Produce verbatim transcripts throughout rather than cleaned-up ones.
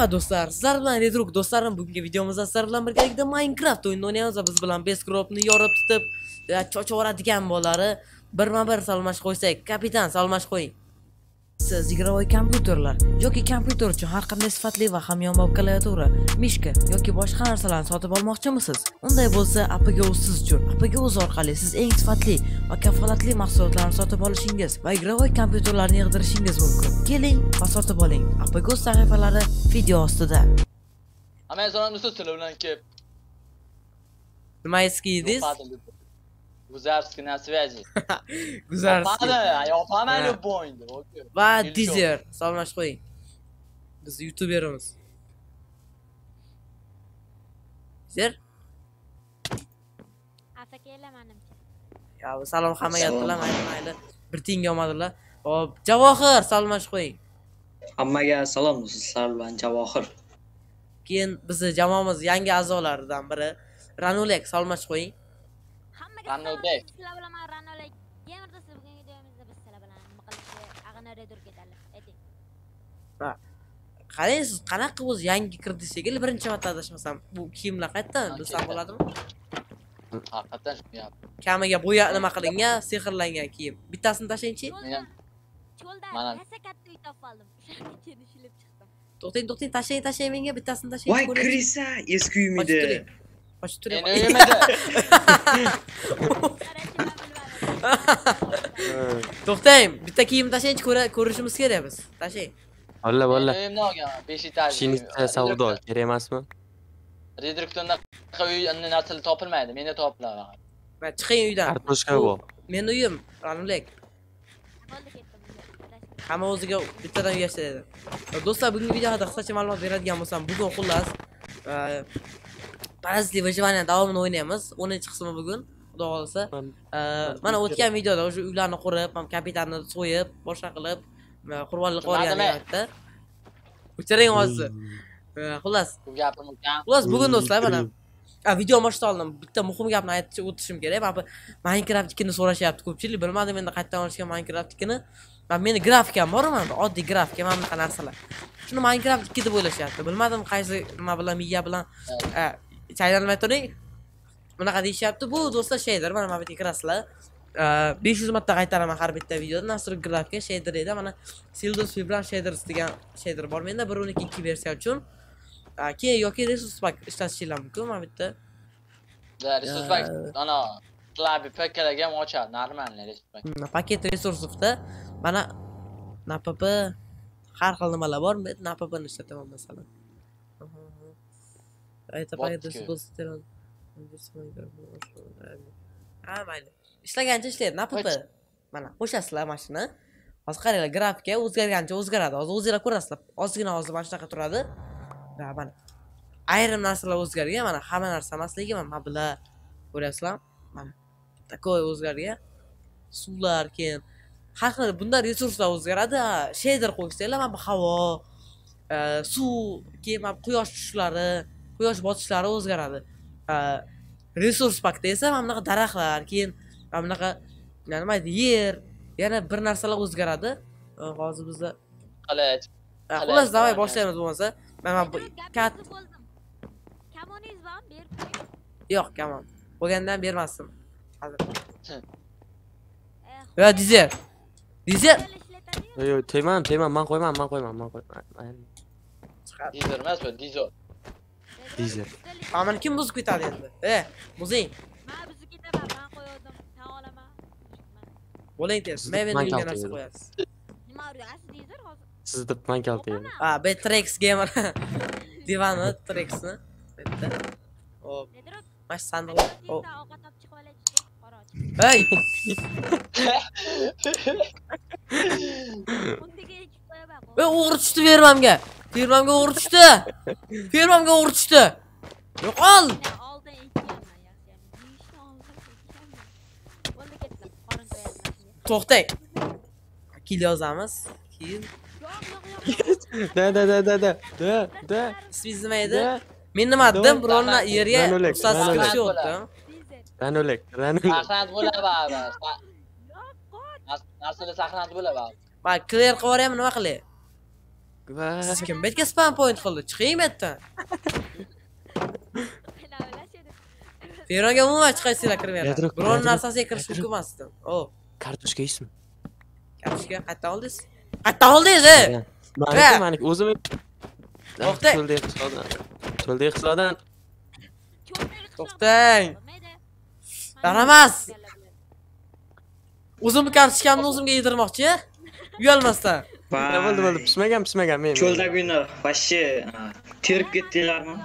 Merhaba dostlar, sizlar bilan Redrook do'stlarim, bugungi videomizda sizlar bilan birgalikda Minecraft o'yinini o'ynayamiz. Biz bilan base crop'ni yorib tutib, cho'chvoradigan bo'lari birma-bir salmash qo'ysak, kapitan salmash qo'ying. Siz игровой kompyuterlar yoki kompyuter uchun har qanday sifatli va hamyonbop klaviatura, mishka yoki boshqa narsalarni sotib olmoqchimisiz? Unday bo'lsa, Apaga o'z siz uchun. Apaga o'z orqali siz eng sifatli va kafolatli mahsulotlarni sotib olishingiz va игровой kompyuterlarni yig'dirishingiz mumkin. Keling va sotib oling. Apaga o'z sahifalari video ostida. Amazon sizlar bilan kelib. Nima eskidingiz? Guzarski na связи. Guzarski. Я память любой. Va Dizer salmash qo'ying. Biz youtuberimiz. Dizer? Afakela menimcha. Ya salom hammaga aytdilar, mayli mayli. Bir tiyinga olmadilar. Hop, Javohir salmash qo'ying. Hammaga salom sizlar bilan Javohir. Keyin bizni jamoamiz yangi a'zolaridan biri Ranulek salmash qo'ying. Ranulek. Sizlar bilan men Ranulek. Gamerda siz bugungi videomizda biz sizlar bilan nima qilishni ag'ana redur ketadi. Ayting. Ha. Qarang, siz qanaqa o'zi yangi kirdingiz shekilli, birinchi marta adashmasam. Bu kiyimlar qayerdan bilsam bo'ladimi? Haqiqatan shunday. Kamiga bo'ya nima qilingan, sehrlangan kiyim. Bittasini tashlaychi. Cho'lda rosa katta uy topib oldim. O'shanga kelib ishilib chiqdim. To'xtang, to'xtang, tashlang, tashlang menga bittasini tashlang. Voy, Krisa, eski uyim edi. Qochib turing. Meni uyim edi. To'xtang, bitta kiyim tashlaychi, ko'rishimiz kerak biz. Tashlang. Valla valla. Uyimni olgan, besh etaj. Shinitda savdo kerak emasmi? Reduktorda uy narsalar topilmaydi, meni topiladi. Va chiqing uydan. Kartoshka bor. Meni uyim, Ranulek. Bo'ldi ketdim. Hamma o'ziga bittadan yashaydi. Do'stlar, bugungi videoda qisqacha ma'lumot beradigan bo'lsam, bugun xullas parazitli выживание davomini o'ynaymiz. o'ninchi qismi bugun, xudo xolasa. Mana o'tgan videoda o'sha uylarni qurib, ham kapitanni so'yib, boshqa qilib, qurbonlik olganlikda. O'chiring hozir. Xullas. Bu gapim ukam. Xullas, bugun do'stlar mana video boshida oldim. Bitta muhim gapni aytib o'tishim kerak. Mana Minecraft ikini so'rashyapti ko'pchilik. Bilmadim endi qayerdan olishgan Minecraft ikini. Men meni grafikam bor, mana oddiy grafika, mana bunaqa narsalar. Shuni Minecraft ikki deb o'ylashyapti. Bilmadim qaysi nima bilan, miya bilan chaylanmay turing. Bunaqa deyishyapti. Bu do'stlar shader, mana bu yerga kirasizlar. besh yuz marta qaytaraman har bitta videoda. Nasr grafika shader edi. Mana Sildus Vibrant Shaders degan shader bor menda bir o'n ikki ikki versiya uchun. Keyin yoki resource pack ishlatishinglar mumkin mana bu yerda. Da resource pack ana klavi pakkalarga ham ochadi, normal resource pack. Paket resurslarda mana napp har xil nimalar bor. Men nappni ishlataman masalan. Ayta paket resource Ha, mayli. Ishlagancha ishlaydi, napp. Mana qo'shasizlar mashina. Hozir qaranglar, grafika o'zgargancha o'zgaradi. Hozir o'zingizlar ko'rasizlar. Ozgina hozir mana shunaqa turadi. Va mana ayrim narsalar o'zgargan, mana hamma narsa emas, lekin mana bular ko'rasizlar. Mana takoy o'zgargan. Suvlar, keyin har xil bunda resurslar o'zgaradi. Shader qo'ysanglar, mana bu havo, suv, keyin mana quyosh tushishlari, quyosh botishlari o'zgaradi. Resource packda esa mana bunaqa daraxtlar, keyin mana bunaqa nima deydi, yer, yana bir narsalar o'zgaradi. Hozir bizda Qilich. Xullas, davay boshlaymiz bo'lmasa. Mana bu kat. Kamoningiz bormi? Berib qo'ying. Yo'q, kamon. Bo'lgandan bermasdim. Hozir. Yo, Dizer. Dizer. Yo'q, tegman, tegman, men qo'yman, men qo'yman, men qo'yman. Dizer emas bu, Dizer. Dizer. Amani kim buzib ketadi endi? E, buzing. Men buzib ketaman, men qo'ydim. Tan olaman. Bo'ling tez. Men endi uyga narsa qo'yasiz. Nima urasiz Dizer hozir? Siz deb men keldim. Ha, Betrex gamer. Divani Trexni. Bitta. Hop. Mash sandiq. Hop. Ovqat olib chiqib olaychi. Qora ochib. Hey. Bundiga ekib qo'yaman. Ey, o'g'ri tushdi fermamga. Fermamga o'g'ri tushdi. Fermamga o'g'ri tushdi. Yo'qol. Oldin ekganman yaxshi. Yeyishni oldin ekganman. Bo'ldi ketdim. Qorin qo'yapman. To'xtang. Kil yozamiz. Keyin Da da da da da. Da da. ismingiz nima edi? Men nima dedim? Birovni yerga Ranulek, ustasiz Ranulek. qilishyapti. Ranulek, Ranulek. Saqlanib bo'ladi ba'zi. Narsalar saqlanib bo'ladi ba'zi. Bak, clear qilib yuboryapman, nima qilay? Va. Kim betga spam point qildi? Chiqing bu yerdan. Feronga umuman chiqaysizlar kirmayapti. Yadro- Biron yadro- narsasiga kirish yadro- mumkin emasdi. O, Kartoshka yeysizmi? karishga qayerdan oldingiz? Qayerdan oldingiz? e? Maniki, maniki o'zim. To'xta. Cho'lda iqtisoddan. Cho'lda iqtisoddan. To'xtang. Yaramas. O'zim karishkamni o'zimga yedirmoqchi. Uyalmasdan. Nima bo'ldi, bo'ldi. Pishmagan, pishmagan men. Cho'ldagi uyni вообще terib ketdinglarmi?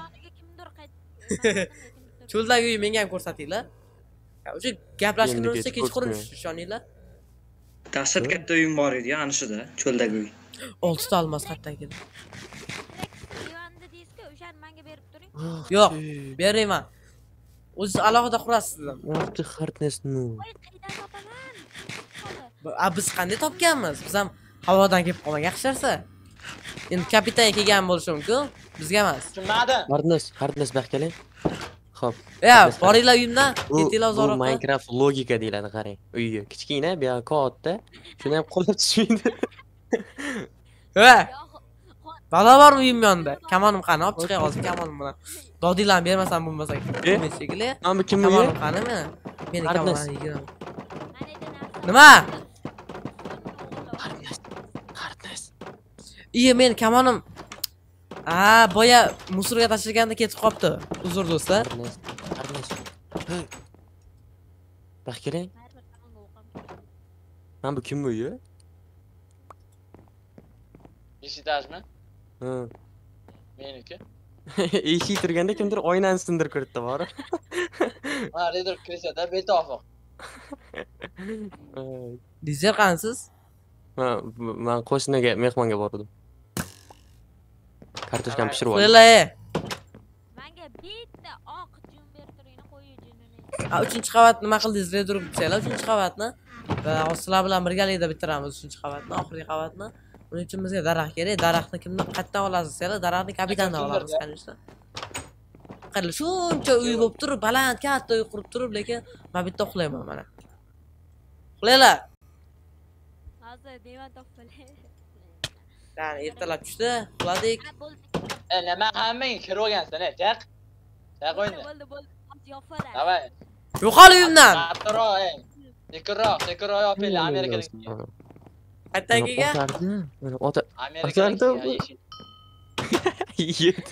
Cho'ldagi uy menga ham ko'rsatinglar. Ya, o'sha gaplashgan Endi urishsa ketib kechqurun ko'rishmayman. ishoninglar. Dahshat katta uyim bor edi, ana shuda, cho'ldagi uy. oltita olmos qayerdan keldi? Divanda deysizku, o'shani menga berib turing. Yo'q, bermayman. O'zingiz alohida qurasiz dedim. Yaxshi xartnesni. Voy, qayerdan topaman? A biz qanday topganmiz? Biz ham havodan kelib qolgan yaxshi narsa. Endi kapitan kelgan bo'lishi mumkin, bizga emas. Tushunmadim. Xartnes, xartnes baq keling. Xo'p. Ya, boringlar uyimdan, Bu, ketinglar bu uzoqroqqa. Minecraft logika deyiladi, qarang. Uyi kichkina, bu yoq katta. Shuni ham qo'llab tushmaydi. Ha, balo bormi uyim yonida? Kamonim qani? Olib chiqay hozir kamonim bilan. Dodinglarni bermasam bo'lmasa. Eh? Men shekilli. Nomi kimni uyi? Kamonim qani meni? Meni Xartnes. kamonim yigiraman. Mana endi narsa. Nima? Xartnes. Xartnes. Iye, men kamonim. Aa, boya musorga tashlaganda ketib qopti. Uzr do'stlar. Xartnes. Xartnes. Hey. Baq keling. Har bir tomonga o'qim kerak. Mana bu kim bu uyi? Beshitajmi? Ha. Meniki. Eshik turganda kimdir oynani sindirib kiritdi bor. Ha, redur kirsada betofiq. Dizer qansiz? Ha, men qo'shniga mehmonga bordim. Kartoshkani pishirib oldim. Qo'ylar. Menga bitta oq jun berib turing, qo'yi junini. A, uchinchi qavat nima qildingiz? Redur bichaylar uchinchi qavatni. Va sizlar bilan birgalikda bitiramiz uchinchi qavatni, oxirgi qavatni. Buning uchun bizga daraxt kerak. Daraxtni kimdan qayerdan olasiz? Sizlar daraxtni kapitandan olamiz, конечно. Qani shuncha uy bo'lib turib, baland, katta uy qurib turib, lekin men bitta uxlayman mana. Uxlaylar. Hozir devan topib Ya'ni ertalab tushdi, uxladik. bo'ldi. E, nima hammang kirib olgansan, e, taq. Taq o'yna. Bo'ldi, bo'ldi. Hozir yopalar. Davay. Yo'qol uyimdan. Kattaroq, e. Sekinroq, sekinroq yopinglar Amerikadan. Qayerdan kelgan? Otardi. Mana ota Amerikadan. Otardi. Yet.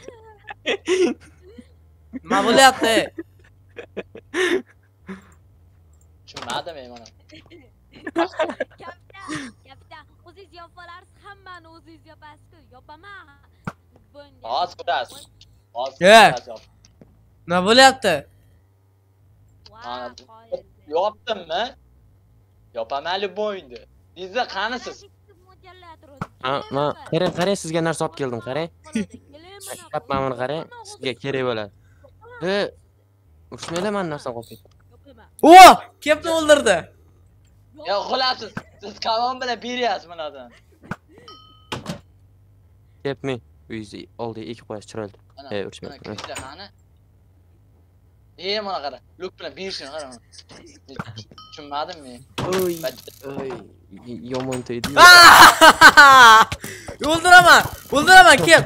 Nima bo'lyapti? Tushunmadim men mana. Kapitan, kapitan, o'zingiz yopalarsiz, hammani o'zingiz yopasiz-ku. Yopaman. Bo'ldi. Hozir ko'rasiz. Hozir Ye. ko'rasiz. Nima bo'lyapti? Ana, yopdimmi? Yopamali bo'yndi. Bizda qanisiz? Ha, men qarang, qarang sizga narsa olib keldim, qarang. Kap mana buni qarang, sizga kerak bo'ladi. E, ushmaylar men narsa olib keldim. O, kepni o'ldirdi. Ya xulasiz, siz kamon bilan beryapsiz bunadan. Kepmi? Uyingizni oldiga ekib qo'yish chiroyli. Mana, E, mana urishmayapti. kirishlar qani? E, mana qara. Luk bilan berishini qara. Tushunmadim men. Oy, oy, yomon tegdi. O'ldiraman. O'ldiraman kep.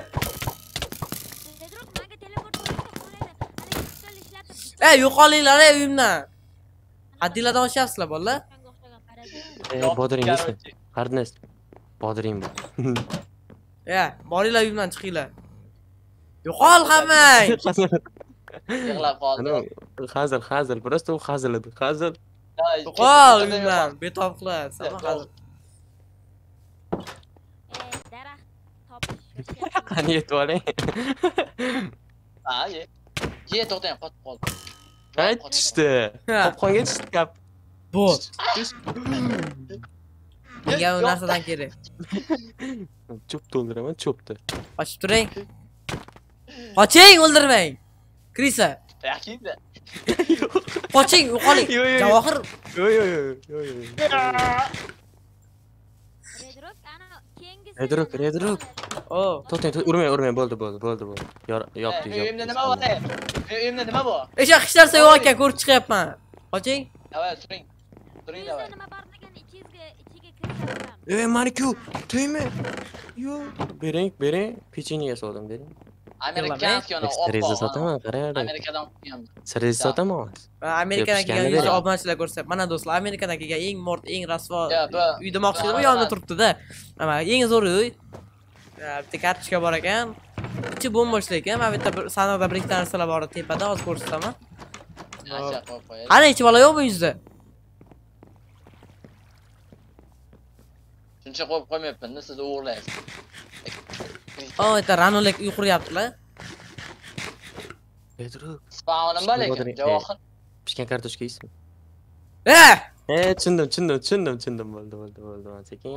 Ey, yo'qolinglar ey uyimdan. Haddinglardan oshyapsizlar bolalar. E, bodring yeysizmi? Xartnes. Bodring bu. Ya, boringlar uyimdan chiqinglar. Yo'qol hammang. Yig'lab qoldi. Hazil, hazil, просто u hazil edi. Hazil. Yo'qol uyimdan. Betoqlar. Sama hazil. Daraxt topish. Qani yetib oling. Ha, ye. Ye, to'xtang, qotib qoldi. Ay, tushdi. Ha. Qopqonga tushdi kap. Bu. Tush. Menga bu narsadan kerak. Cho'p to'ldiraman, cho'pni. Qochib turing. Qoching, o'ldirmang. Krisa. Yaxshida. Qoching, yo'qoling. Yo, yo, yo. Javohir. Yo yo yo yo yo. Redrock ana keyingisi. Redrock, Redrock. O. To'xtang, to'xtang, urmang, urmang, bo'ldi, bo'ldi, bo'ldi, bo'ldi. Yopdi, yopdi. Uyimda nima bor? e? Uyimda nima bor? O'sha hech narsa yo'q ekan, ko'rib chiqyapman. Qoching. Davay, turing. Turing davay. Nima bor degan ichingizga, ichiga Ey Maniku, to'ymi? Yo'q. Bering, bering. Pechenye soldim, bering. Amerikanskiy uni Ekstreza sotaman, qarang. Amerikadan olgan. Sirez sotaman hozir. Va Amerikadan pishganini kelgan yuz bering. obunachilar ko'rsa, mana do'stlar, Amerikadan kelgan eng mort, eng rasvo Ya, bu- uyda moqchi bu- bu yonida turibdi-da. Mana eng zo'r uy. Ya, bitta kartochka bor ekan. Ichi bo'm-bo'sh lekin, mana bu yerda bir sanoqda bir ikkita narsalar bor tepada, hozir ko'rsataman. Acha qo'yib qo'yadi. Ana ichi bola yo'q bu yuzda. Shuncha qo'yib qo'ymayapman-da, siz o'g'irlaysiz. O, yerda Ranolek uy quryaptilar. Pedro, Spawnim bor lekin, Vodri- javohir. pishgan kartoshka yeysizmi? Eh! Eh, tushundim, tushundim, tushundim, tushundim. Bo'ldi, bo'ldi, bo'ldi. Mana sekin.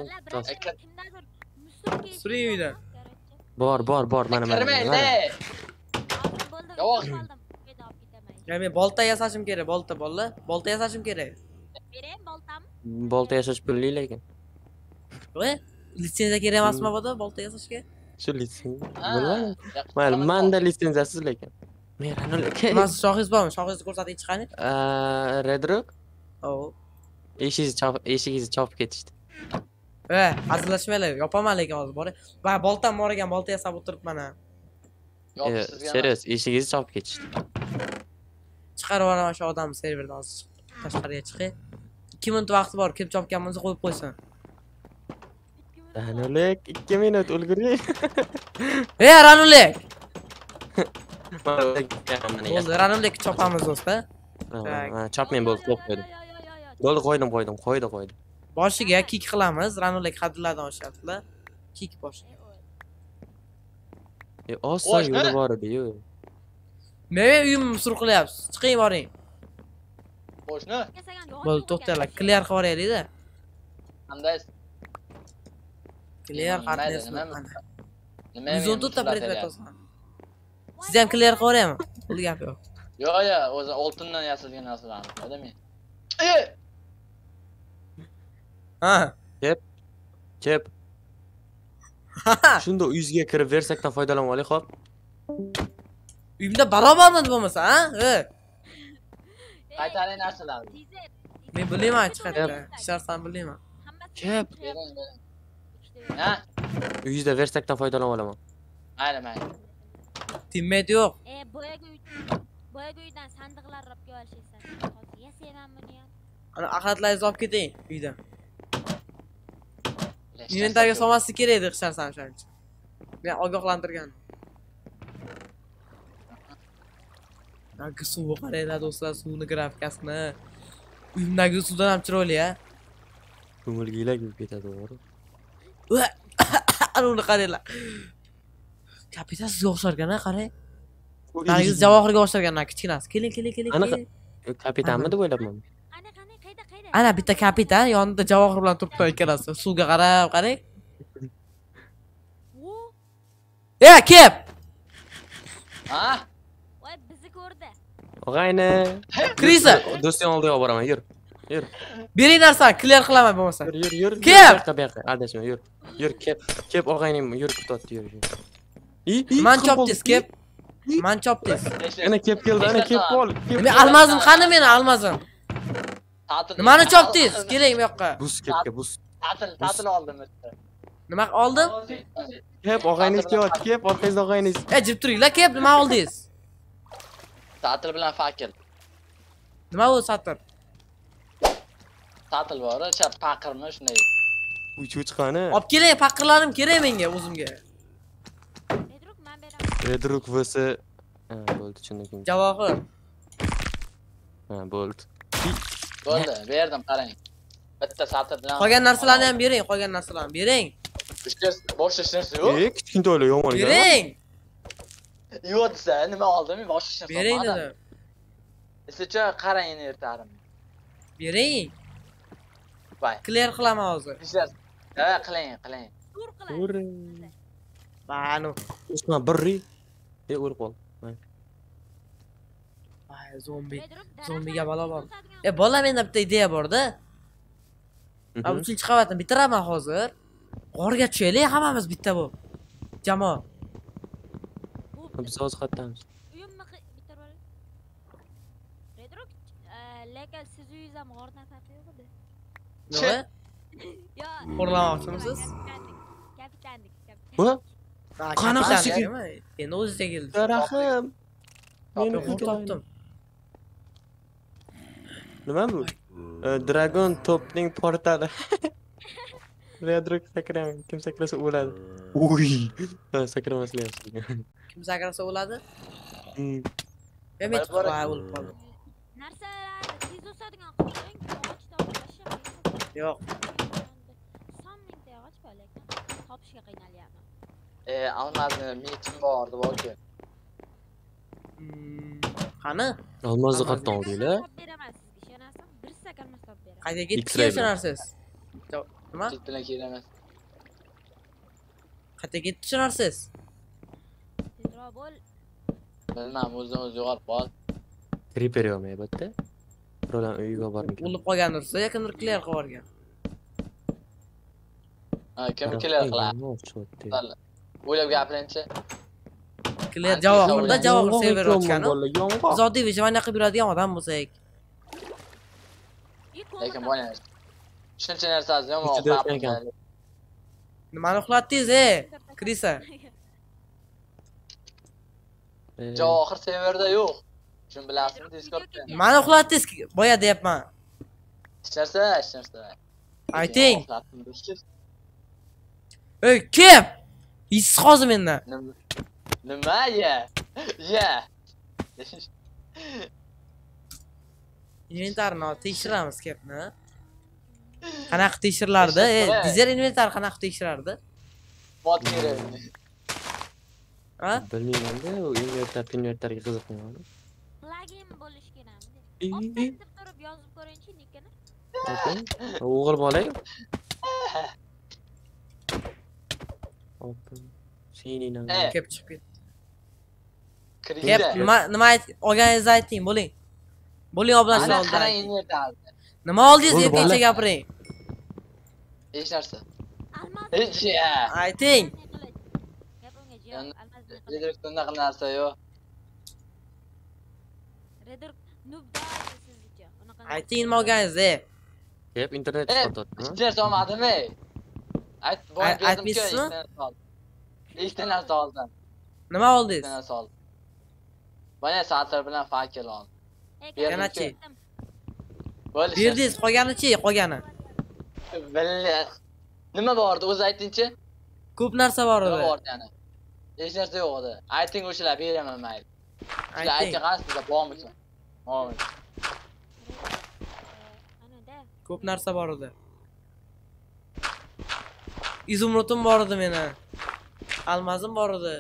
Suring uydan. Bor, bor, bor. Mana, mana. Kirmaydi. mana. Javohir. Ya men bolta yasashim kerak, bolta bolla. Bolta yasashim kerak. Berem boltam. Bolta yasash pulli lekin. Voy, litsenziya kerak emasmi boda bolta yasashga? Shu litsen. Ha, Bilmadim. yaxshi Mayli, qilamiz. menda litsenziyasiz lekin. Men Ranolek. Mas shohiz bormi? Shohizni ko'rsating chiqani. Redrock O. eshigingizni chop, eshigingizni chopib ketishdi. Eh, hazillashmanglar, yopaman lekin hozir bor. Va boltam bor ekan, bolta yasab o'tiribman ha. Yo'q, Eh, sizga serios, eshigingizni chopib ketishdi. Chiqarib yuboraman shu odamni serverdan hozir. Tashqariga chiqay. ikki minut vaqti bor, kelib chopgan bo'lsa qo'yib qo'ysin. Ranolek ikki minut ulguring. Ey, Ranulek! Mana mana Bo'ldi, Ranulek chopamiz do'stlar. Mana chopmang bo'ldi, qo'yib qo'ydim. Bo'ldi, qo'ydim, qo'ydim, qo'ydi, qo'ydim. Boshiga kick qilamiz, Ranulek hadlardan oshyaptilar. Kick boshiga. E, oson Qo'sh, yo'li ha? bor edi-yu. Men uyimni sur qilyapsiz. Chiqing boring. qo'shni. Bo'ldi, to'xtanglar. Clear qilib yuboraylik-da. Qanday? Clear Nima hardness. edi, nima? Nima? yuz o'n to'rt ta predmet o'zgan. Siz ham clear qilib yuboraymi? Bu gap yo'q. Yo'q, yo'q, o'zi oltindan yasalgan narsalarni. Odam. Ey! Ha. Kep. Shunda uyingizga kirib versakdan foydalanib olaylik, xo'p? Uyimda barobarmi bo'lmasa, ha? E. Qaytaring narsalarni. Men bilmayman chiqadi. Ishlarsam bilmayman. Kep. Bering, bering. Ha? Uyingizda versakdan foydalanib olaman. Mayli, mayli. Teammate yo'q. E, boyaga uy boyaga uydan sandiqlar olib kelib olishaysan. Hozir yasayman buni ham. Ana axlatlaringizni olib keting uydan. Inventariga solmaslik kerak edi ishlarsan o'shaning uchun. Men ogohlantirgan. Nagi suvga qaranglar do'stlar, suvni grafikasini. Uyimdagi suvdan ham chiroyli, ha. Ko'ngilgiylar kelib ketadi, to'g'ri. Ana uni qaranglar. Kapitan sizga o'xsharkan, ha, qarang. Narigiz Javohirga o'xshargan, ha, kichkinasi. Keling, keling, keling. Anaqa. keling. Kapitanmi deb o'ylabman. Qani, qani, qayda, qayda? Ana bitta kapitan yonida Javohir bilan turibdi ikkalasi. Suvga qarab, qarang. Wo, E, kep. Ha? voy bizni ko'rdi. Og'ayni. Krisa. Do'sting oldiga olib boraman, yur. Yur. Bering narsani clear qilaman bo'lmasa. Yur, yur, yur. Kep! Bu yoqqa, bu yoqqa. Adashma, yur. Yur, kep. Kep og'ayning yur kutyapti, yur. yur. I, i, Man qil chopdingiz, bo'ldi. kep. Man chopdingiz. Ana kep keldi, ana kep ol. Kep. Men almazim qani meni almazim? Ta'til. Nimani chopdingiz? Keling bu yoqqa. Bus kepga, bus. Ta'til, ta'til oldim bitta. Nima oldim? Kep og'ayningiz kelyapti, kep orqangizda og'ayningiz. E, jib turinglar, kep, nima oldingiz? Ta'til bilan fakir. Nima u satr? Ta'til bor, chap paqirmi shunday. Uy cho'chqani. Olib keling, faqirlarim kerak menga o'zimga. Bedruk, men beraman. Redruk vs. Ha, bo'ldi, tushundim. Javohir. Ha, bo'ldi. Bo'ldi, berdim, qarang. Bitta satr bilan. Qolgan narsalarni ham bering, qolgan narsalarni bering. Ishlash, bosh ishlash yo'q. E, kichkintoylar yomon ekan. Bering. Yo'q desa, nima oldim? Bosh ishlash. Bering dedim. Sizcha qarang endi ertarim. Bering. Voy. Clear qilaman hozir. Ishlash. Ha, qiling, qiling. Tur qiladi. Uri. Banu. Usman birri. E, o'lib qol. Voy, zombi. Bedruk, Zombiga balo bor. E, bola menda bitta ideya bor-da. Ab uchinchi qavatni bitiraman hozir. G'orga tushaylik hammamiz bitta bu. Jamoa. Biz hozir qaytamiz. Uyimni bitta rol. Bedruk, lekin siz uyingiz ham g'ordan farqi yo'q edi. Nima? Yo. Xo'rlamoqchimisiz? Kapitanlik. Kapitanlik. kapitanlik. Bu? Ha, Qanaqasi kapitan deymi? Endi o'ziga keldi. Rahim. Meni Yo'q, qo'rqdim. Nima bu? E, Dragon topning portali. Redrok sakraman. Kim sakrasa o'ladi. Uy. Ha, sakramaslik yaxshi. Kim sakrasa o'ladi? Hmm. Men met Bor- qo'ya o'lib qoldim. Narsalarni tez o'sadigan qilsang, og'ochda olishib. Yo'q. Somningda yog'och bor lekin topishga qiynalyapman. E, almazni metim bor deb oldi. Hmm, Qani? Olmozni qayerdan oldinglar? Topib beraman sizga, ishonasizmi? Bir sakalmas topib beraman. Qayerga ketdik X-ray bilan. ishonarsiz? Nima? Chit bilan kelaman. Qayerga ketdik ishonarsiz? Tezroq bo'l. Bilmam, o'zim o'z yo'qolib qol. Creeper yo'qmi bu yerda? Birodan uyiga bordim. O'lib qolgandirsiz, yaqindir clear qilib yuborgan. Ha, kim kelar qiladi? O'ylab gapiringchi. Clear javob qildi, javob server ochgani. Yong'oq. Biz oddiy vijvaniya qilib yuradigan odam bo'lsak. Lekin bo'ling. Shuncha narsasi yo'q. Ichida ekan. Nimani uxlatdingiz, e? Krisa. Javob oxir serverda yo'q. Shuni bilasizmi Discordda? Nimani uxlatdingiz boya deyapman. Hech narsa, hech narsa. Ayting. Ey, kim? Hissiz hozir mendan. Nima? Nima ya? Ya. Inventarni tekshiramiz kepni. Qanaqa tekshirilardi? E, dizer inventar qanaqa tekshirardi? Mod kerak. Ha? Bilmayman-da, u invertor, invertorga qiziqmayman. Plugin bo'lish kerakmi? Ey, ey. Optentib turib yozib ko'ringchi nickini. Okey. O'g'il bola-yu. Open. Sening Eh. noming. Kep chiqib ketdi. Kep, Kirdi. nima nima ayt, olganingizni ayting, bo'ling. Bo'ling obunachilar Ana qarang oldidan. invertarni. Nima oldingiz, Bo'ldi, erkincha bola. gapiring. Hech narsa. Almaz. Hech ya. Ayting. Gap unga javob. Yani- Almazni qilay. Redirkda unaqa narsa yo'q. Redir nubda sizcha. Unaqa. Ayting nima olganingizni. Kep internet Eh, sotadi. hech narsa olmadimi? Ayt, Ay- boy berdim-ku, aytmaysizmi? ikkita narsa oldim. Ikkita narsa oldim. Nima Ikkita oldingiz? narsa oldim. Mana satr bilan fakel oldim. Qanachi? Bo'lish. Berdingiz, qolganichi, qolgani. Billi. Nima bor edi, o'zi aytingchi? Ko'p narsa bor Nima edi. bor edi yana? Hech narsa yo'q edi. Ayting o'shalar beraman mayli. Sizlar Ayting. ayting qani sizlar bormikan? Bormi? Anada. Ko'p narsa bor edi. Izumrudim bor edi meni. Almazim bor edi.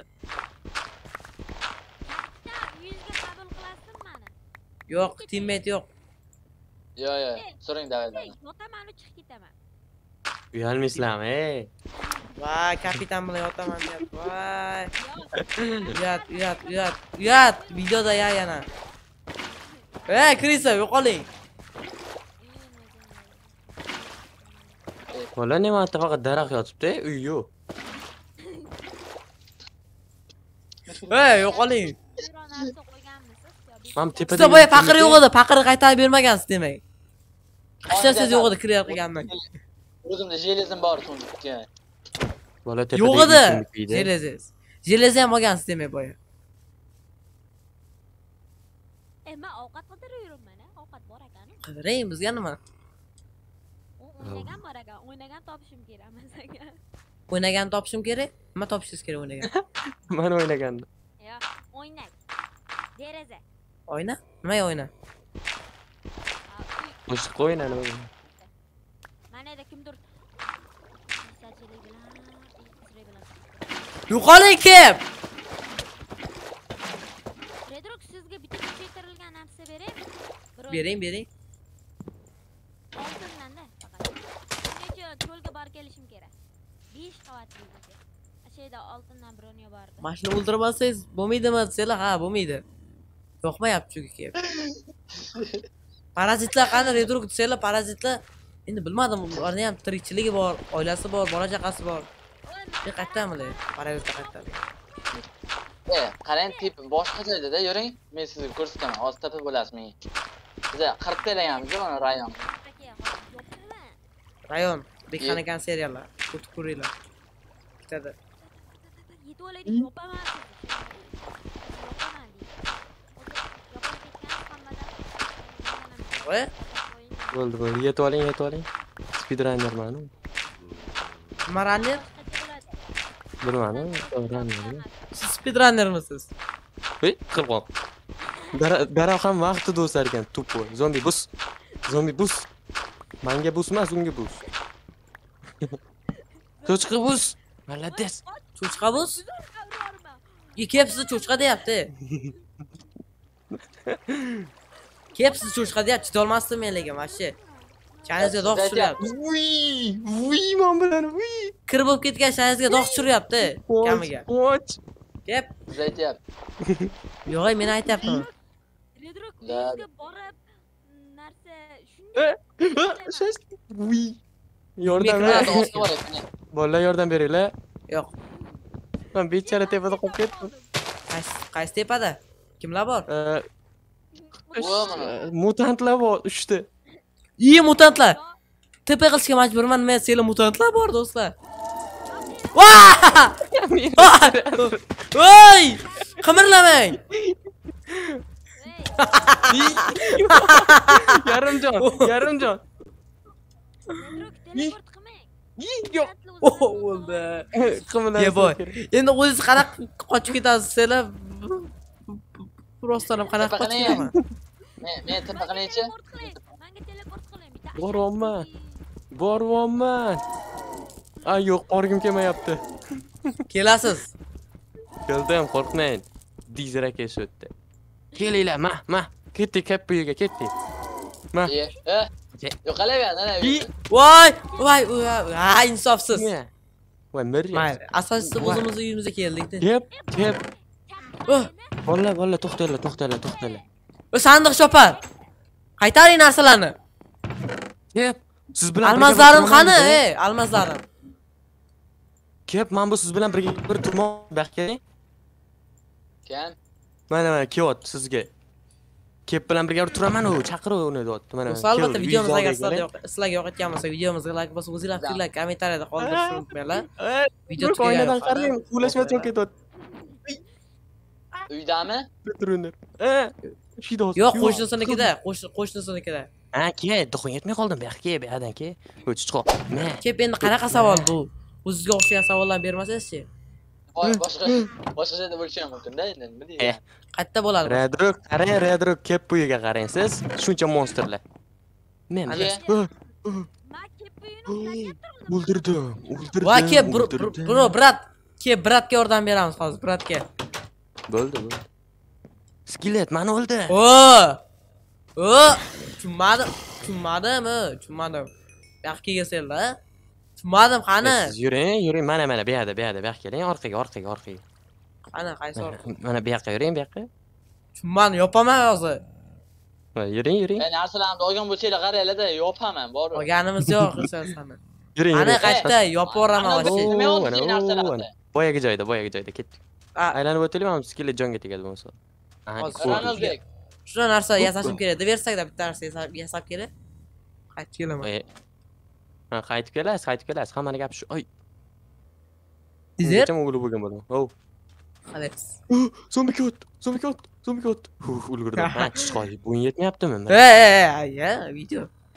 Yuzga qabul qilasizmi meni? Yo'q, teammate yo'q. Yo'q, yo'q. So'ring davrdan. Yotaman chiqib ketaman. Uyalmaysizlarmi, ey? Voy, kapitan bilan yotaman deyapti. Voy. Uyat, uyat, uyat. Uyat, videoda ya yana. Ey, Krisa, yo'qoling. Bola nima faqat daraxt yotibdi, uy yo'q. Ey, yo'qoling. Biron narsa qo'yganmisiz? Yo, Mam tepada. Siz boya faqir yo'q edi, faqirni qaytarib bermagansiz demak. Hech narsa yo'q edi clear qilganman. O'zimda jelezim bor so'ngga. Bola tepada. Yo'q edi. Jeleziz. Jelezi ham olgansiz demak boya. E, men ovqat qidirib yuribman, a? Ovqat bor ekan. Qidiring, bizga nima? O'ynagan bor ekan. O'ynagan topishim kerak masaga. O'ynagan topishim kerak. Nima topishingiz kerak o'ynagan? Men o'ynagandim. Yo, o'ynang. Deraza. Oyna? Nima oyna? Ha, uy. Qo'shiq o'yna nima? Mana eda kimdir sachilik bilan, X-ray bilan. Yo'qoling kim? Redrock sizga bitta kuchaytirilgan narsa beray. Bering, bering. Oltindan-da faqat. Necha cho'lga borib kelishim kerak. besh qavatli ekan. O'sha yerda oltindan bronyo bordi. Mashina o'ldirmasangiz bo'lmaydimi desanglar, ha, bo'lmaydi. Yoqmayapti chunki kelib. Parazitlar qani Redrock desanglar, parazitlar endi bilmadim, ularning ham tirikchiligi bor, oilasi bor, bola chaqasi bor. Men qaytamilar? Parazitlar qaytadi. E, qarang, tip boshqa joyda-da yuring. Men sizga ko'rsataman. Hozir tepa bo'lasiz menga. Biz qirq telaganmiz mana rayon. Aka, hozir yo'qmi? Rayon. Bekhan ekan seriallar. O'tib ko'ringlar. Bitadi. Yetib olaylik, yopaman sizni. Yopaman deydi. Hozir yopib ketgan hammadan. Voy, Bo'ldi, bo'ldi. Yetib oling, yetib oling. Speedrunnerman. nima runner? Bilmadim. Runner. Siz speedrunnermisiz? Ey, qilqon. Darov ham vaqti do'star ekan, tupo. Zombi bus. Zombi bus. Menga bus emas, unga bus. Cho'chqa bus. Malades. Cho'chqa bus? Kepsiz cho'chqa deyapti. Kepsiz cho'chqa deyapti. Chidolmasdim men lekin vashchi. Chanizga dog' tushiryapti. Uy, uy, men bilan uy. Kir bo'lib ketgan chanizga dog' tushiryapti. Kamiga. Qoch. Kep. Siz aytyapti. Yo'q, men aytyapman. Redrok Da. uyingizga borib narsa shunday Shash. Uy. Yordam Mikro- ber. Hadi osga bor ekan. Bolalar yordam beringlar. Yo'q. Men bechara tepada qolib ketdim. Qaysi qaysi tepada? Kimlar bor? Ee, Voy mana. Mutantlar bor uchta. Iyi mutantlar. Tepa qilishga majburman. Men seli mutantlar bor do'stlar. Vaa! Voy! Qimirlamang. Yarimjon, yarimjon. Redrok teleport qilmang. Yo'q. Oh, bo'ldi. Qimlan. Ye boy. Endi o'zingiz qanaqa qochib ketasiz sizlar? Prosta qanaqa qochib ketaman? Men men tepa qilingchi. Teleport qiling. Menga teleport qiling. Bitta Boryapman. Boryapman. Ay yo'q, borgim kelmayapti. Kelasiz. Keldim, qo'rqmang. Dizra kesotdi. Kelinglar, ma, ma. Ketdik, katta uyga ketdik. Ma. Ye. Eh. Yo'q qalaver, ana. Voy, voy, voy, ha, insofsiz. Ne? Voy, mir. Mayli, asosiysi o'zimiz uyimizga keldik-da. Kep, kep. Oh, Bolalar, bolalar, to'xtanglar, to'xtanglar, to'xtanglar. o sandiq chopar. Qaytaring narsalarni. Kep. Siz bilan Almazlarim qani, ey, almazlarim. Kep, men bu siz bilan birga bir turmoq baxkeling. Kan. Mana mana kelyapti sizga. Kep bilan birga turaman u, chaqiruv uni deyapti. Mana. Do'stlar, albatta videomiz agar sizlarga yoq- sizlarga yoqayotgan bo'lsa, videomizga like bosib, o'zingizlar fikrlar kommentariyada qoldirishni unutmanglar. Video Video oynadan qarang, ulashma cho'ketyapti. Uydami? Turunlar. Eh, shida. Yo'q, qo'shnisinikida, qo'shni qo'shnisinikida. Ha, ke, duxun yetmay qoldim. Bu yoqqa, bu yoqdan ke. O'ch chiqo. Ne? Kep endi qanaqa savol bu? O'zingizga o'xshagan savollarni bermasangiz-chi? Boshqa boshqa joyda bo'lishi ham mumkin-da, endi nima deydi? Eh. Qayerda bo'ladi? bu? Redrok, qarang, Redrok kep buyiga qarang siz. Shuncha monsterlar. Men Ana. Ma kepuyini ushlattirdim. o'ldirdim, o'ldirdim. Voy, kep, bro, o'ldirdim. bro, brat. Kep, bratga yordam beramiz hozir, bratga. Bo'ldi, bo'ldi. Skelet meni o'ldi. O! O! Tushunmadim. Tushunmadimmi? Tushunmadim. Bu yoqqa kelinglar. Tushunmadim, qani? Siz yuring, yuring. Mana mana bu yerda, bu yerda, bu yoqqa keling, orqaga, orqaga, orqaga. Qani, qaysi or? Mana bu yoqqa yuring, bu yoqqa. Tushunmadim, yopaman hozir. Va yuring, yuring. Men narsalarni olgan bo'lsanglar qaranglar-da, yopaman, bor. Olganimiz yo'q, sani. Yuring, Qani, yuring. qayerda? Yopaverman Ana, vashti. nima oldi Mana, sen o, narsalarni? mana. Boyaga joyda, boyaga joyda ketdik. A, Aylanib o'taylik, mana skelet jonga tegadi bo'lmasa. Aha, Hozir. ko'rdik. Ranalbek. shuna narsa yasashim kerak. Deb bersakda bitta narsa yasab yasab kerak. Qaytib kelaman. E, Ha, qaytib kelasiz, qaytib kelasiz. Hammani gapi shu. Oy. Izer? Nechun o'g'li bo'lgan bo'laman. Oh. Xalas. Zombi kot, zombi kot, zombi kot. Uf, ulgurdim. Ha, chiqoy. Bu yetmayaptimi? E, e, ya, video.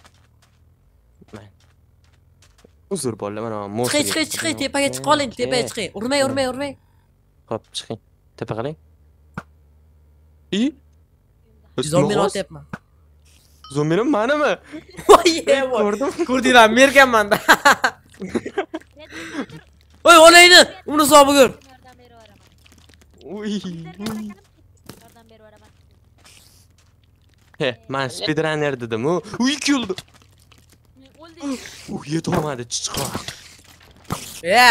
Uzr bolalar, mana monster. Chiqing, chiqing, chiqing, tepaga chiqib oling, tepaga chiqing. Urmay, urmay, urmay. Hop, chiqing. Tepa qiling. I? Zombini otyapman. Zombini manimi? Voy, voy. Ko'rdim. Ko'rdinglar, merganman-da. Voy, olayni. Uni hisobi ko'r. Yordam beraveraman. Uy. uy. Yordam beraveraman. He, men speedrunner dedim. U, uy keldi. O'ldi. Uh, yetolmadi, chiqo. Ya.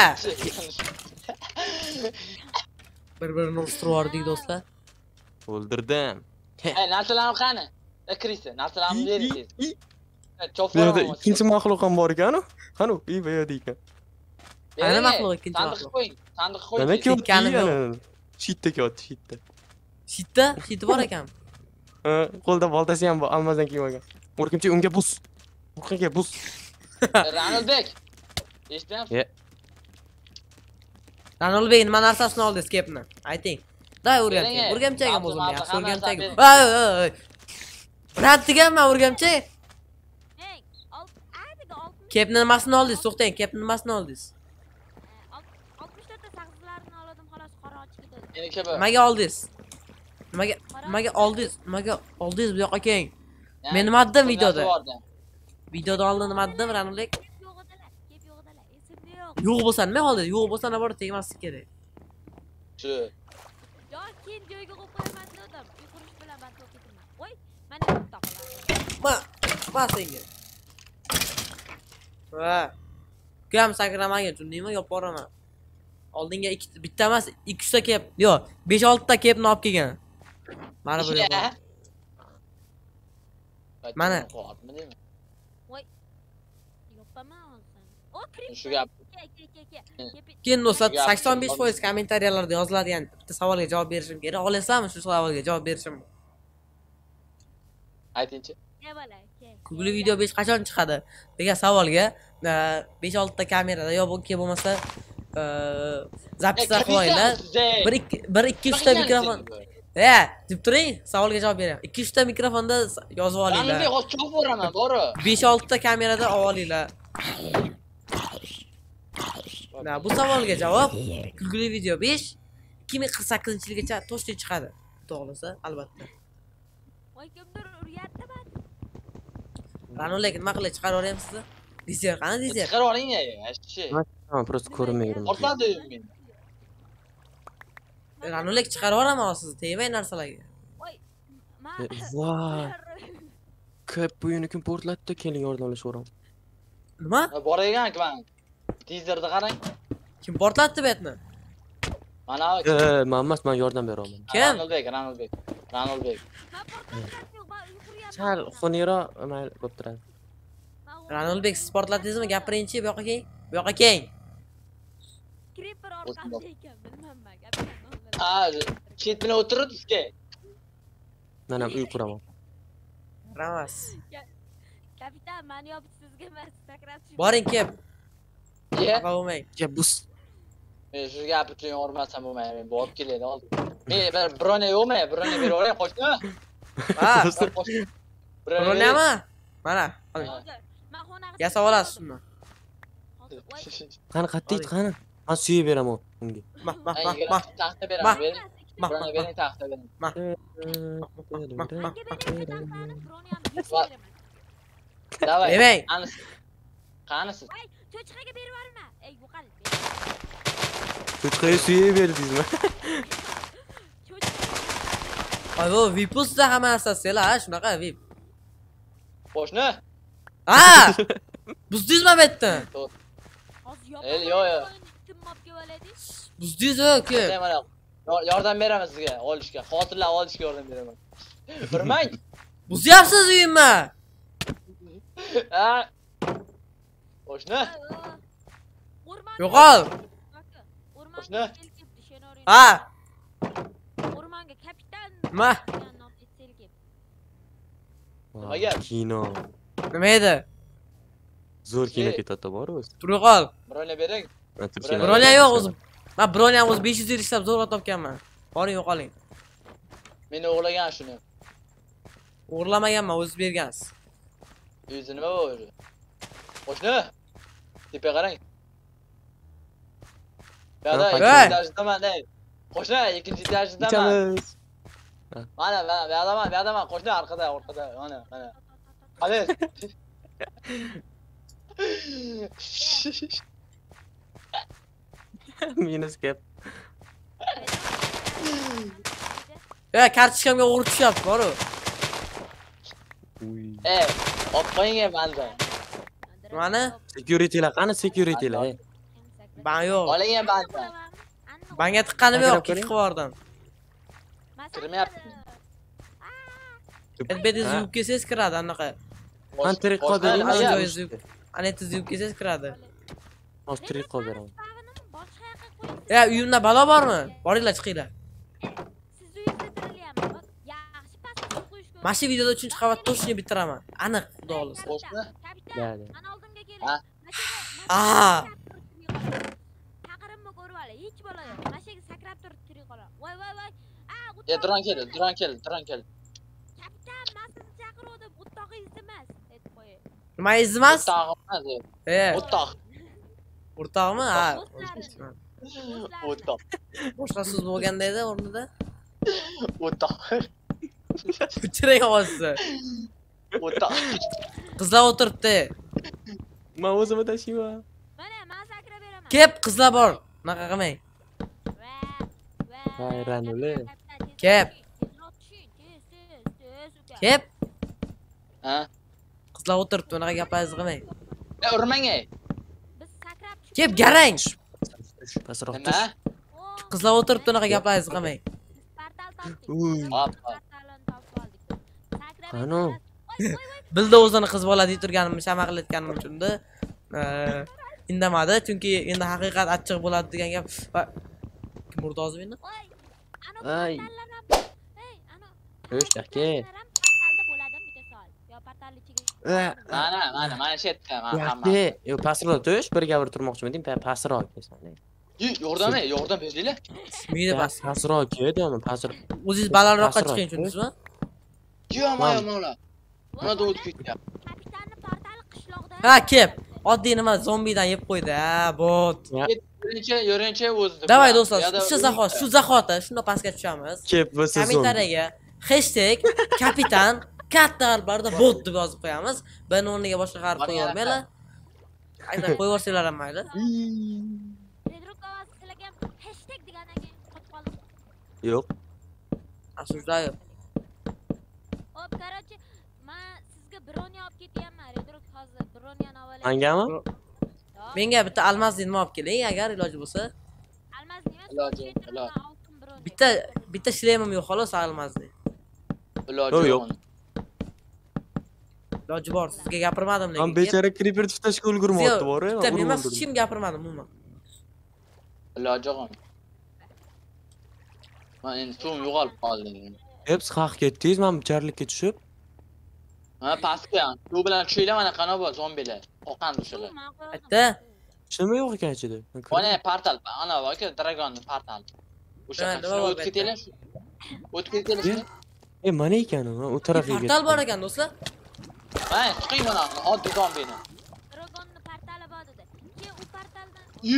Bir-birini urishtirib yubordik do'stlar. O'ldirdim. Ey, narsalarni qani? Akrisi, narsalarni bering tez. Bu Cho'far. yerda ikkinchi maxluq ham bor ekan-ku. Qani, uy bu yerda ekan. Qani maxluq ikkinchi Sandiq maxluq? qo'ying, sandiq qo'ying. Mana tez. ko'p Ketganim yo'q. Shitda kyapti, shitda. Shitda, shiti bor ekan. Ha, qo'lda boltasi ham bor, almazdan kiyib olgan. O'rkimchi unga bus. O'rqiga bus. Ranalbek. Eshitmayapsiz? Ye. Ranulbek nima narsasini oldingiz kepni? Ayting. Day Bering, o'rgamchak. ey. O'rgamchagim Mavzu, o'zim mavzu, yaxshi hamma o'rgamchak. narsani Voy voy voy. Ratdiganman o'rgamchak. Eng alt adiga oltmish Kepni nimasini oldingiz? To'xtang, kepni nimasini oldingiz? oltmish to'rtta sag'izlarni oldim xolos qora ochkida. Meni kebi. Nimaga oldingiz? Nimaga nimaga oldingiz? Nimaga oldingiz bu yoqqa keling. Yani, Men nima dedim bu videoda? narsa bordi. Videoda oldin nima dedim Ranulbek? Yo'q edilar, kep yo'q edilar. Esimda yo'q. Yo'q bo'lsa nima oldi? Yo'q bo'lsa nima bor tegmaslik kerak. Shu. Yo, keyin joyga qo'yib qo'yaman dedim. Uy qurish bilan man to'p ketaman. Voy, mana bitta qoladi. Ma, ma senga. Va. Ukam sakramaga tushundingmi? Yopib boraman. Oldinga ikkita, bitta emas, ikki ta kep. Yo'q, besh olti ta kepni olib kelgan. Mana bu yo'q. Mana. Qo'rqma deymi? Yopaman hozir. O, kirib. Shu gap. Ke, ke, ke, ke. Kepi- Keyin do'stlar Gap- sakson besh foiz kommentariyalarda yoziladigan bitta savolga javob berishim kerak. Olasizmi shu savolga javob berishim? Aytingchi. Ke bola, ke. Kulgili video besh qachon chiqadi degan savolga besh olti ta kamerada yo bo'lki bo'lmasa zapislar qo'yinglar. Bir ikki bir ikki uch ta mikrofon. E, deb turing, savolga javob bering. ikki uch ta mikrofonda yozib olinglar. Ranulbek hozir chop boraman, bori. besh olti ta kamerada olib olinglar. Na, bu savolga javob kulgili video besh ikki ming qirq sakkizinchi yilgacha to'shli chiqadi. To'g'risi, albatta. Voy, kimdir uryapti man. Ranulbek nima qilib chiqarib yuboryapsiz? Dizer, qani dizer? Chiqarib oling ey, ashchi. Tamam, просто ko'rmayman. Portladi men. Ranulbek chiqarib yuboraman sizni, tegmang narsalarga. Voy, man. Voy. Ko'p buyini kim portlatdi? Keling yordamlashaveramiz. Nima? Bor ekan-ku man. Tizerni qarang. Kim portlatdi bu yerni? Mana E, men emas, men yordam beraman. Kim? Ranulbek, Ranulbek. Ranulbek. Man portlatyapti, yo'q, man uy quryapman. Sal xuniyroq mayli bo'lib turadi. Ranulbek siz portlatdingizmi? Gapiringchi, bu yoqqa keling. Bu yoqqa keling. Creeper orqasida ekan, bilmam man. Ha, chet bilan o'tiribsizga. Men ham uy quraman. Ramas. Kapitan, mani yopib sizga emas, sakrab tushib. Boring kep. Ye. Xafa bo'lmang. Ya bus. Men shu gapni uchun yormasam bo'lmaydi. Men borib keladi hozir. Men bir brone yo'qmi? Brone berib olay, qo'shni. Ha, Brone. Ronami? Mana, oling. Hozir, man xonaga Yasab olasiz shuni. Hozir, voy, Qani qattiq qani? Men suyib beraman unga. Ma, ma, ma, Menga ma. taxta Ma. beraman, bering. Ma, Brone ma, bering, taxta bering. menga bering taxtani, broni ham besh Va- beraman. Davay. Demang. Qanisiz? Qanisiz? Voy, cho'chqaga berib yuborma. Ey, yo'qol. Tutqayi suyib berdingizmi? Cho'chqa. Ay, bu V I P-da hamma narsasi, ha, shunaqa V I P. Qo'shni. Ha! Buzdingizmi bu yerda? Hozir El, yo, yo. Kim mobga oladi? Buzdingizmi, uka? Mana mana yor- yordam beraman sizga olishga. Xotirlab olishga yordam beraman. Birmang. Buzyapsiz uyimni. Ha. Qo'shni. O'rmonga Yo'qol. O'rmonga Qo'shni. kelibdi, shenori. Ha, O'rmonga kapitan. nima? degan nomli selgib. Nima gap? Kino. Nima edi? Zo'r kino Ey. ketadi bor o'zi. Turib qol. Brone bering. Men turk Broni kinosi Broni yo'q ko'raman. o'zim. Men broni ham o'zi besh yuz ishlab zo'rg'a topganman. Boring yo'qoling. Meni o'g'lagan shuni. O'g'irlamaganman, o'zingiz bergansiz. Yuzi nima bo'ldi? Qo'shni. Tepa qarang. Yo'da Hey! ikkinchi etajdaman, ey. Qo'shni, ikkinchi etajdaman. Ichamiz. Mana, mana, bu yoqdaman, bu yoqdaman. Qo'shni orqada, orqada. Mana, mana. Qani. Minus gap. Ya, kartochkamga o'g'ri tushyapti, boru. Uy. Ey, olib qo'ying banda. Nimani? Securitylar qani securitylar? ey? Ben yo'q. Oling banda. Banga tiqqanim yo'q, Sakrab kick qilib yubordim. Kirmayapti. Bedingiz yuvib kelsangiz kiradi anaqa. Men tirik qolib Qo'shni, Ana nima gap? joyingizni yuvib, anetingizni yuvib kelsangiz kiradi. Hozir tirik qolib beraman. Boshqa yoqqa qo'ying. Ya, uyimda balo bormi? Boringlar chiqinglar. Siz uyingizda tirilyapti. Bak, yaxshi pastga qo'yishga. Mana shu videoda uchinchi qavatda o'shini bitiraman. Aniq, xudo xohlasa. Qo'shni. Kapitan, Bo'ladi. mana oldimga keling. Ha? Machete, Aa. Chaqirimni ko'rib ola, hech bola yo'q. Mashaga sakrab turib tirik qolar. Voy voy voy. A, Ya duran keldi, duran keldi, duran keldi. kapitan, men sizni chaqiruvdim, o'rtog'ingiz emas, aytib qo'yay. Nima izmas? O'rtog'im emas, E, o'rtoq. o'rtoqmi? Ha. O'rtoq. Boshqa so'z bo'lganda edi o'rnida. O'rtoq. O'chiring ovozini. O'rtoq. Qizlar o'tiribdi. Men o'zimni tashiyman. Mana men sakrab beraman. Kep, qizlar bor. Unaqa qilmang. Va, va. Voy, ranuli. Kep. Kep, Ha? qizlar o'tiribdi. Unaqa gaplarni qilmang. Ya urmang ey. Biz sakrab tushib Kep, garang. Pastroq Nima? tush. Qizlar o'tiribdi. Unaqa gaplarni qilmang. portal topdik. Uy. Hop. Portalini topib oldik. Sakrab Qani? aytamiz. Voy voy voy. Bildi o'zini qiz bola deb turganimni, shama qilayotganim uchunda indamadi, chunki endi haqiqat achchiq bo'ladi degan gap. Va kim urdi hozir meni? Voy. Ana Ay. portallar ham. Hey, ana. O'sh, aka. Portalda bo'ladimi bitta savol. Yo, portal ichiga. Mana, mana, mana shu yerda, mana hamma. Aka, yo pastroq tush, bir gapir turmoqchiman, pastroq kelsan. Yu, yordam ey, yordam beringlar. Meni bas. Pastroq keldim, pastroq. O'zingiz balandroqqa Pastroq. chiqing, tushundingizmi? Yo, mana, mana. Mana o'tib ketdi. Kapitanni portali qishloqda. Ha, kep. Oddiy nima zombidan yeb qo'ydi. Ha, bot. Yo'rincha, yo'rincha o'zdi. Davay do'stlar, shu zahot, shu zahoti shunda pastga tushamiz. Kep bo'lsa Kommentariyaga hashtag kapitan katta harflarda bot deb yozib qo'yamiz. Ben o'rniga boshqa harf qo'ya olmaylar. Agar qo'yib yuborsanglar ham mayli. Redruk ovozi sizlarga ham hashtag degandan keyin qotib qoldim. Yo'q. Asujdayo. Hop, короче, men sizga broniya olib ketyapman. Redruk hozir broniyani olib olay. Mangami? Menga bitta almazli nima olib keling, agar iloji bo'lsa. Almazli emas, Iloji, oltin iloji. broniya. Bitta bitta shlemim yo'q xolos almazli. Iloji yo'q. yo'q. Iloji bor, sizga gapirmadim lekin. Ham bechara creeper tuftashga ulgurmoqdi, bor-ku. Bitta men emas, hech kim gapirmadim umuman. Iloji yo'q. Men endi suvim yo'qolib qoldi. Hep haq ketdingiz, men bicharalikka tushib. Ha, pastga. Suv bilan tushinglar, mana qana bor zombilar. Oqan tushinglar. Bitta Nima yo'q ekan ichida? Mana portal, ana bor, dragonni portal. O'sha Ha, qancha nima bor o'tib ketinglar. O'tib ketinglar. E, mana ekan u, u tarafiga. portal bor ekan do'stlar. Mana chiqing mana, oddiy zombini. Dragonni portali bor dedi. Keyin u portaldan Yu.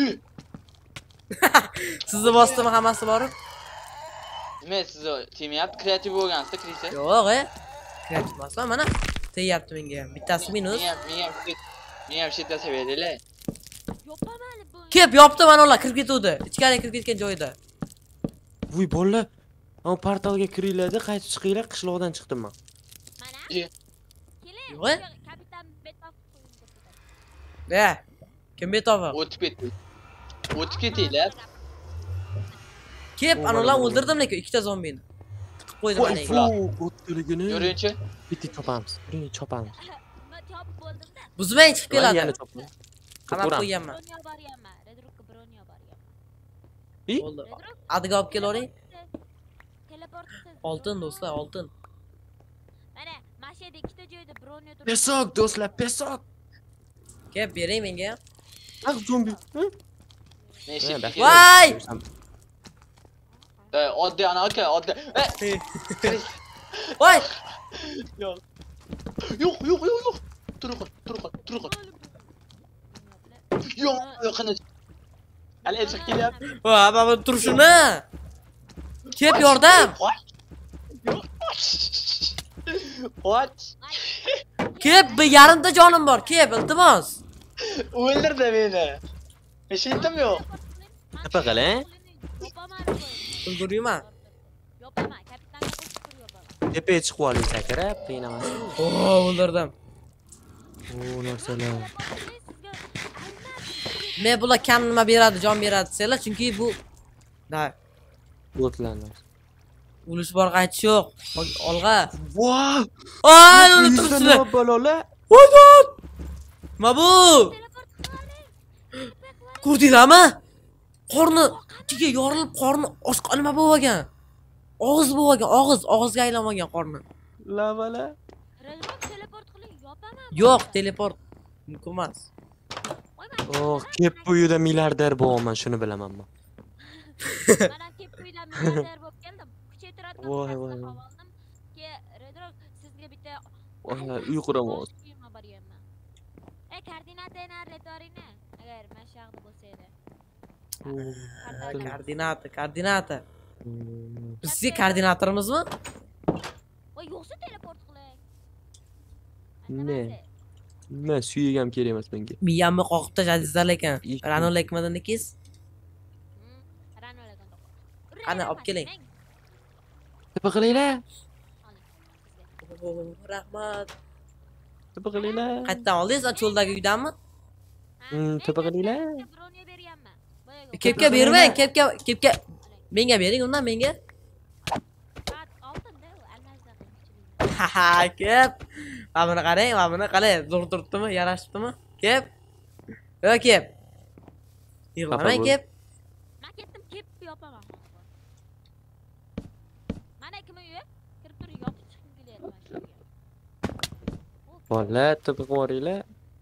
Sizni bosdimi hammasi bor? Nima siz temayapti, kreativ bo'lgansiz, kirisa. Yo'q, e. Kreativ emasman, mana tegyapti menga ham. Bittasi minus. Men ham, men ham, men ham shitda severdilar. yopamali bu. Kep, yopdi mana ular kirib ketuvdi. Ichkariga kirib ketgan joyida. Voy bolalar, o portalga kiringlar-da, qaytib chiqinglar, qishloqdan chiqdim men. Mana. Ye. Keling. Yo'q, e? Kapitan Betov qo'ying. Ya. Kim betovi? O'tib ketdi. O'tib ketinglar. Kep, ana ularni o'ldirdim lekin ikkita zombini. Tiqib qo'ydim Voy, mana. o'ttirigini. Yo'rinchi. Bitta chopamiz. Birini chopamiz. Men chopib bo'ldim-da. Buzmang chiqib Yana keladi. chopamiz. Qamab qo'yganman. Broniya boryapman. Redrukka broniya boryapman. I? Bo'ldi. Redruk Adiga olib kelavering. teleport. Oltin do'stlar, oltin. Mana, mashada ikkita joyda broniya turibdi. Pesok do'stlar, pesok. Kep, bering menga. Ah, zombi. Men Ha, shitda dah. Voy! keldim. Oddiy ana aka, oddiy. Eh, Voy! yo'q. Yo'q, yo'q, yo'q, yo'q. Tur qol, tur qol, tur qol. Yo'q, yo'q, qani. Hali chiqib kelyapti. Va, baba turishini. Kep, yordam. What? Kep, bir yarimta jonim bor. Kep, iltimos. O'ldirdi meni. Men shitdim yo'q. Nima qiling? Yopaman. Ulguriyman. Yopaman. Kapitanga qo'shib tur yopaman. Tepaga chiqib oling sakrab, qiynamas. Oo, o'ldirdim. O, narsalar. Sizga almas. Men bular kam nima beradi, jon beradi desanglar, chunki bu da O'tlanlar. ulush bor, qaytish yo'q. Olg'a. Voy! Ay, uni turishini. Nima balolar? Voy! Nima bu? Teleport qiling. Ko'rdinglarmi? Qorni ichiga yorilib, qorni oshqa nima bo'lgan? Og'iz bo'lgan, og'iz, og'izga aylanmagan qorni. Lavala. Redruk teleport qiling. Yopaman. Yo'q, teleport mumkin emas. Voy, men Oh, kep bo'yida milliarder bo'laman, shuni bilaman men. Mana kep uydan milliarder bo'lib keldim. Kuchaytiradigan Voy, kasb voy, voy. topib oldim. Ke Redrock sizga bitta Voy, uy quraman. uyma borganman. E koordinatani aytvoringni. Agar mana shu yoqda bo'lsa edi. Koordinata, koordinata. Hmm. Biz sizga koordinatorimizmi? Voy yo'qsa teleport qiling. Ne? Men suyagam kerak emas menga. Miyamni qoqib tashladingizlar lekin. Ich- Rano lekmadinikiz? Rano lagan. Qani, olib keling. Nima qilinglar? Oh, rahmat. Nima qilinglar? Qayerdan oldingiz? Cho'ldagi uydanmi? Hmm, nima qilinglar? Birovga berganman. Boyaga. Kepka bermang, kepka, kepka. Menga bering, undan menga. Oltinda u almazda qilib. Haha, kep. Mana buni qarang, mana buni qalay, zo'r turibdimi, yarashibdimi? Kep. Yo, kep. Yig'lamang, kep. Men ketdim, kep yopaman. Mana kim uyi? Kirib tur, yopib chiqib kelyapti mana shu uyga. Bola, nima qilaveringlar?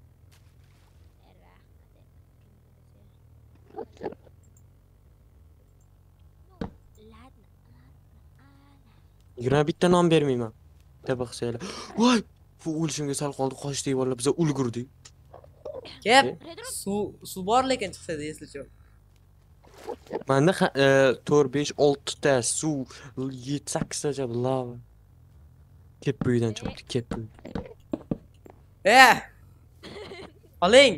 yigirma bitta non bermayman. Nima qilsanglar? Voy! Bu o'lishimga sal qoldi, qochdik bolalar, biz ulgurdik. Kep. Redrock Suv, suv bor lekin chiqsa eslicha. Menda to'rt besh olti ta suv, yetti sakkiz tacha lava. Kep bo'yidan chiqibdi, kep bo'yi. Eh! Oling.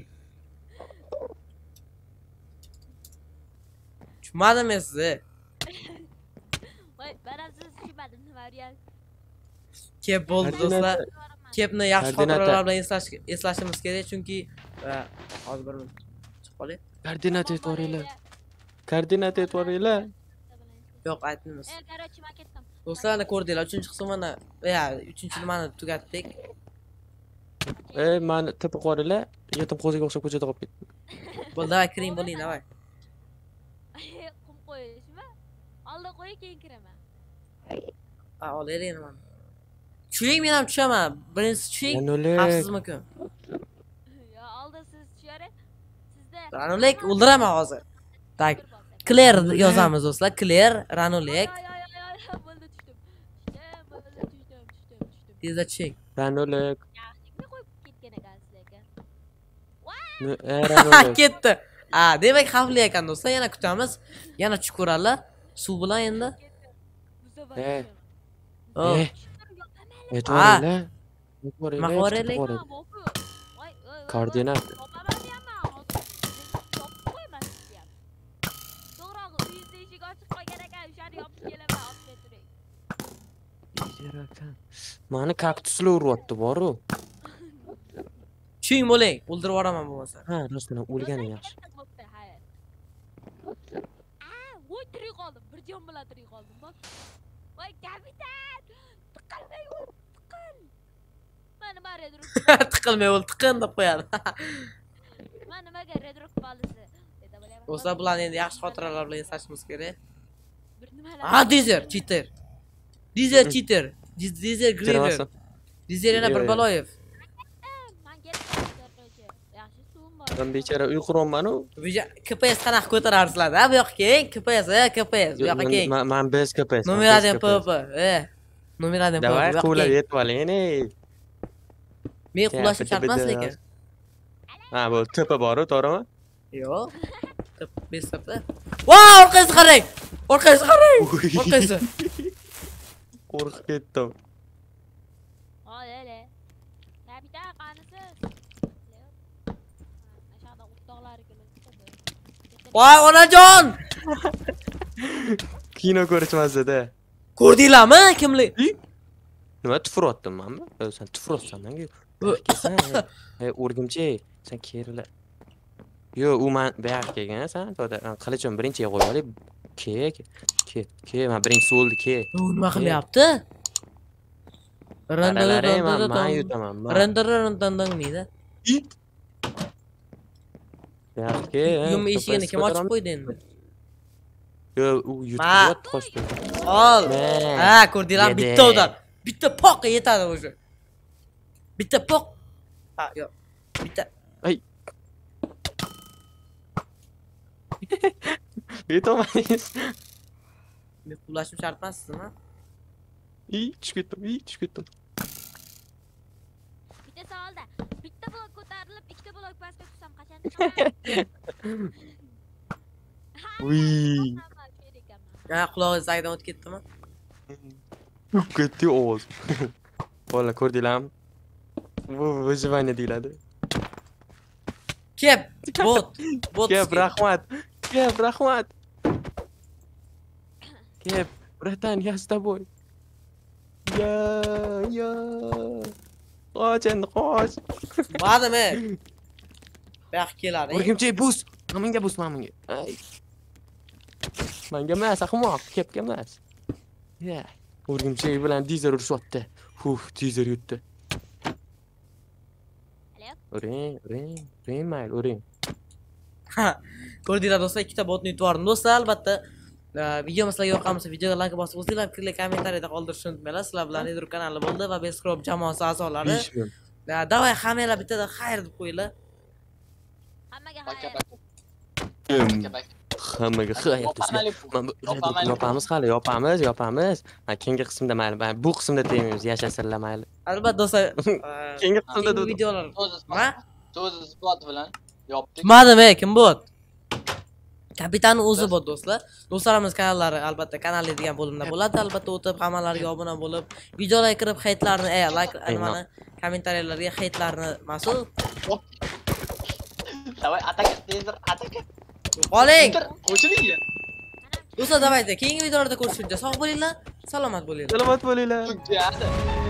Tushunmadim men sizni. voy, men ham sizni tushunmadim, nima deyapsiz? Kep bo'ldi do'stlar. Kepni yaxshi Koordinata. xotiralar bilan eslash eslashimiz kerak chunki va hozir bir minut chiqib qolay. Koordinat aytvoringlar. Koordinat aytvoringlar. Yo'q, aytmaymiz. E, короче, men ketdim. Do'stlar, mana ko'rdinglar, uchinchi qismini, ya, uchinchi nimani tugatdik. Ey, meni tepib qo'ringlar. Yetim qo'ziga o'xshab ko'chada qolib ketdim. Bo'ldi, davay kiring, bo'ling, davay. Qum qo'yishmi? Oldin qo'y, keyin kiraman. Ha, olaylik nimani. Tushuning, men ham tushaman. Birinchisi tushuning. Ranulek. Xavfsizmikan? Yo, oldin siz tusharing. Sizda Ranulek o'ldiraman hozir. Tak, Claire yozamiz do'stlar. Claire, Ranulek. Ay, ay, ay, ay, bo'ldi tushdim. Tushdim, bo'ldi tushdim, tushdim, tushdim. Tezda tushuning. Ranulek. Yaxshigina qo'yib ketgan ekansiz lekin. Ey, Ranulek. Ketdi. Ha, demak xavfli ekan do'stlar. Yana kutamiz. Yana tushib ko'radilar. Suv bilan endi. Bu safar Eh. Oh. Eh, aytvoringlar. Nima Aytvoringlar. qilaveraylik? aytvoringlar. Koordinat. Topaman deyapman. Hozir topib qo'yaman sizga ham. To'g'ri, uyingizni eshigi ochiq qolgan ekan, o'shani yopib kelaman, olib turing. Mani kaktuslar uryapti, boru. Tushuning bo'ling. O'ldirib yuboraman bo'lmasa. Ha, rostdan o'lgani yaxshi. Bo'pti, hayır. Aa, voy tirik qoldim. Bir jon bilan tirik qoldim. Bak. Voy kapitan. Tiqilmay o'l, tiqil. Men nima Redrock? Tiqilmay o'l, tiqin deb qo'yadi. Men nimaga Redrock balisi? Deb bilaman. Do'stlar, bularni endi yaxshi xotiralar bilan eslashimiz kerak. Bir nimalar. Ha, Dizer, cheater. Dizer cheater. Diz- Dizer Greaver. Dizer yana bir Yo'q, yo'q. baloyev. Men ketdim, korоче. Yaxshi suvim bor. Men bechara uy quryapman-u. Bija K P S qanaqa ko'tararsizlar-da? Bu yoqqa keling, K P S, eh, K P S. Bu yoqqa keling. Men men bez kapes. Numeradan P P. Eh. Numeradan P P. Davay Bu yoqqa quvlab keling. yetib oling, ey. Men qulashni bitta- shartmas bitta- lekin. Ha, bu tepa bor-u, to'g'rimi? Yo'q. besh sapda. Voy, orqangizga qarang. Orqangizga qarang. Orqangizga. Qo'rqib ketdim. Hoy, hele. Kapitan qanisiz? Aşağıda o'rtoqlari keladi. Voy, onajon! Kino ko'rishmasdi-da. Ko'rdinglarmi kimli? Nima tufuryaptim menmi? Yo, sen tufuryapsan menga. Ey, o'rgimchak, sen kerila. Yo, u men bu yoqqa kelgan, sen to'da qilichim birinchiga qo'yib olay. Ke, ke, ke, men birinchisi o'ldi, ke. U nima qilyapti? Qaralari men men yutaman. men. Rendirindinding deydi. Bu yoqqa. Yum eshigini kim ochib qo'ydi endi? Yo, u yutyapti qo'shdi. Ol. Men. Ha, ko'rdinglar, Yedi. bitta odam. Bitta poqqa yetadi o'sha. Bitta poq. Ha, yo'q. Bitta. Ay. Yetolmadingiz. Men quvlashim shart emas sizmi? Ey, tushib ketdim, ey, tushib ketdim. Bitta savolda. Bitta blok ko'tarilib, ikkita blok pastga tushsam qachon chiqaman? Uy. Ha, qulog'ingiz zagidan o'tib ketdimi? Ketdi ovoz. Bolalar ko'rdinglarmi? Bu выживание deyiladi. Kep, bot, bot. Kep, rahmat. Kep, rahmat. Kep, bratан, я с тобой. Ya, ya. Qoch endi, qoch. Madimi? Baq keladi. O'rgimchi bus. Menga bus, menga. Ay. Menga emas, ahmoq, Kepga emas. Ya. O'rgimchi bilan dizer urishyapti. Huf, dizer yutdi. Uring, uring, uring mayli, uring. Ko'rdinglar do'stlar, ikkita botni yutib yubordim. Do'stlar, albatta video sizlarga yoqqanmasa videoga like bosib, o'zingizlar fikrlar kommentariyada qoldirishni unutmanglar. Sizlar bilan Edru kanali bo'ldi va Beskrob jamoasi a'zolari. besh ming. Davay hammanglar bittada xayr deb qo'yinglar. Hammaga Baka xayr. baka. Baka baka. Hammaga xayr do'stlar. Yopamiz hali, yopamiz, yopamiz. Ha, keyingi qismda mayli, bu qismda tegmaymiz, yashasizlar mayli. Albatta do'stlar, Keyingi qismda keyingi videolar. So'z so'z isbot bilan yopdik. Tushmadimi, kim bot? Kapitan o'zi bot do'stlar. Do'stlarimiz kanallari albatta kanali degan bo'limda bo'ladi. Albatta o'tib hammalariga obuna bo'lib, videolarga kirib heytlarni, e, like, nimani, kommentariyalarga heytlarni mas'ul. Davay ataka, tezdir, ataka. Qoling. Qo'shiling. Do'stlar, davayda keyingi videolarda ko'rishguncha sog' bo'linglar, salomat bo'linglar. Salomat bo'linglar. Tugadi.